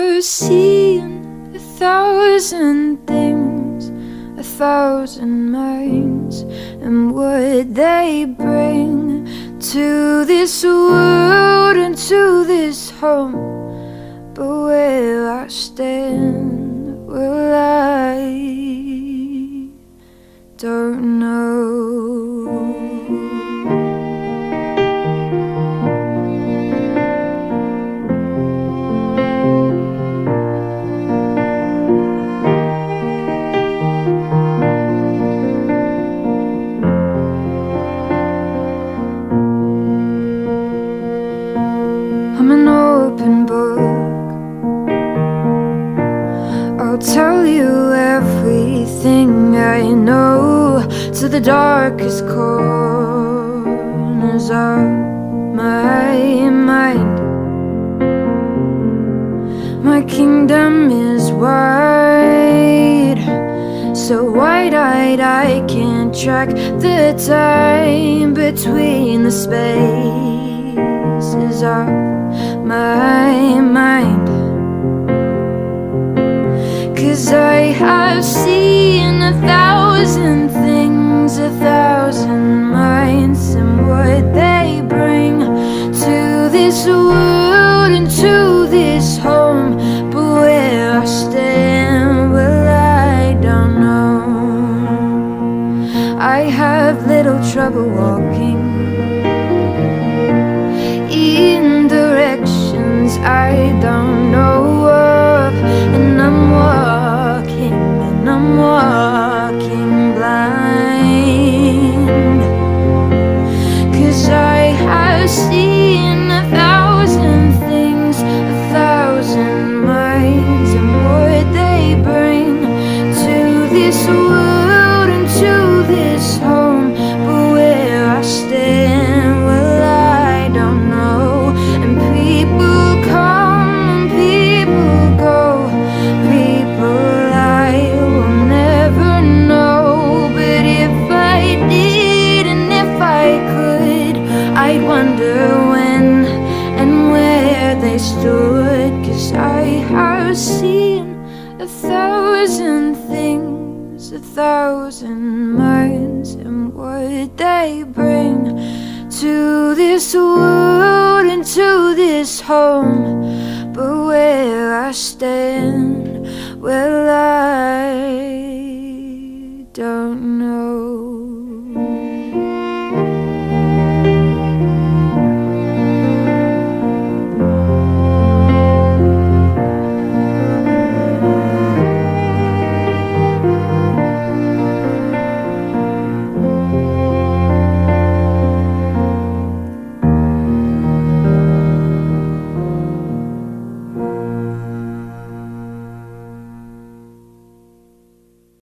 have seen 1,000 things, 1,000 minds, and what they bring to this world and to this home. But where I stand, well, I don't know. I'm an open book. I'll tell you everything I know, to the darkest corners of my mind. My kingdom is wide, so wide-eyed I can't track the time between the spaces of my mind. 'Cause I have seen 1,000 things, 1,000 minds, and what they bring to this world and to this home. But where I stand, well, I don't know. I have little trouble walking in directions I don't know of, and I'm walking blind. 'Cause I have seen 1,000 things, 1,000 minds, and what they bring to this world and to this home. But where I stand, well, I don't know. And people come and people go, people I will never know. But if I did and if I could, I'd wonder when and where they stood. 'Cause I have seen 1,000 things, 1,000 minds, and what they bring to this world and to this home. But where I stand, well,